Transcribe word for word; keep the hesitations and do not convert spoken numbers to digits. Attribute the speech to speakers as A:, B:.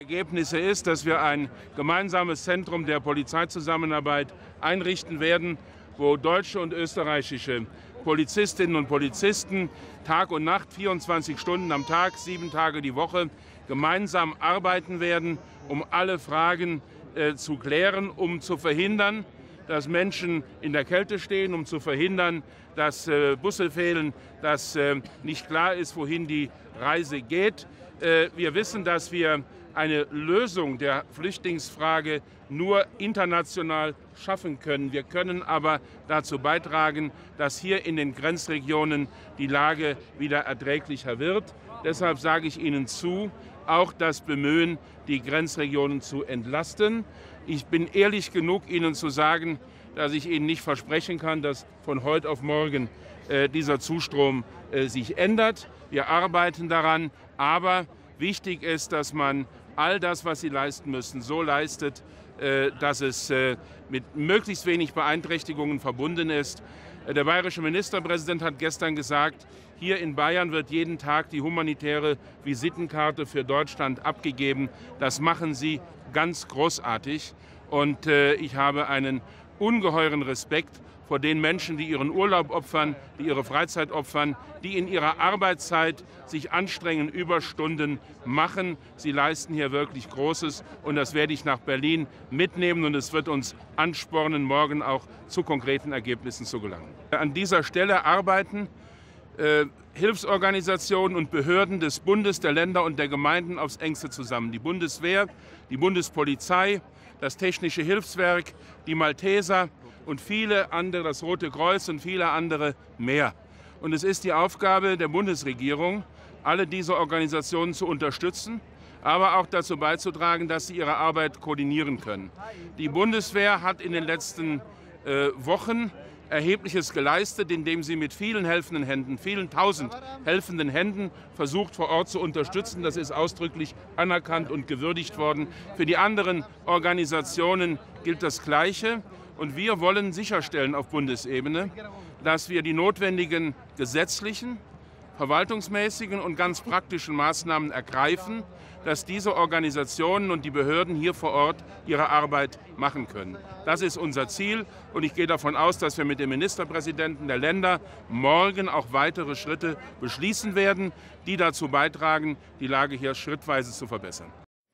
A: Ergebnisse ist, dass wir ein gemeinsames Zentrum der Polizeizusammenarbeit einrichten werden, wo deutsche und österreichische Polizistinnen und Polizisten Tag und Nacht, vierundzwanzig Stunden am Tag, sieben Tage die Woche gemeinsam arbeiten werden, um alle Fragen äh, zu klären, um zu verhindern, dass Menschen in der Kälte stehen, um zu verhindern, dass äh, Busse fehlen, dass äh, nicht klar ist, wohin die Reise geht. Äh, wir wissen, dass wir eine Lösung der Flüchtlingsfrage nur international schaffen können. Wir können aber dazu beitragen, dass hier in den Grenzregionen die Lage wieder erträglicher wird. Deshalb sage ich Ihnen zu, auch das Bemühen, die Grenzregionen zu entlasten. Ich bin ehrlich genug, Ihnen zu sagen, dass ich Ihnen nicht versprechen kann, dass von heute auf morgen äh, dieser Zustrom äh, sich ändert. Wir arbeiten daran, aber wichtig ist, dass man all das, was sie leisten müssen, so leistet, äh, dass es äh, mit möglichst wenig Beeinträchtigungen verbunden ist. Der bayerische Ministerpräsident hat gestern gesagt, hier in Bayern wird jeden Tag die humanitäre Visitenkarte für Deutschland abgegeben. Das machen Sie ganz großartig. Und äh, ich habe einen ungeheuren Respekt vor den Menschen, die ihren Urlaub opfern, die ihre Freizeit opfern, die in ihrer Arbeitszeit sich anstrengen, Überstunden machen. Sie leisten hier wirklich Großes und das werde ich nach Berlin mitnehmen und es wird uns anspornen, morgen auch zu konkreten Ergebnissen zu gelangen. An dieser Stelle arbeiten äh, Hilfsorganisationen und Behörden des Bundes, der Länder und der Gemeinden aufs Engste zusammen. Die Bundeswehr, die Bundespolizei, das Technische Hilfswerk, die Malteser und viele andere, das Rote Kreuz und viele andere mehr. Und es ist die Aufgabe der Bundesregierung, alle diese Organisationen zu unterstützen, aber auch dazu beizutragen, dass sie ihre Arbeit koordinieren können. Die Bundeswehr hat in den letzten äh, Wochen Erhebliches geleistet, indem sie mit vielen helfenden Händen, vielen tausend helfenden Händen versucht, vor Ort zu unterstützen. Das ist ausdrücklich anerkannt und gewürdigt worden. Für die anderen Organisationen gilt das Gleiche. Und wir wollen sicherstellen auf Bundesebene, dass wir die notwendigen gesetzlichen, verwaltungsmäßigen und ganz praktischen Maßnahmen ergreifen, dass diese Organisationen und die Behörden hier vor Ort ihre Arbeit machen können. Das ist unser Ziel und ich gehe davon aus, dass wir mit den Ministerpräsidenten der Länder morgen auch weitere Schritte beschließen werden, die dazu beitragen, die Lage hier schrittweise zu verbessern.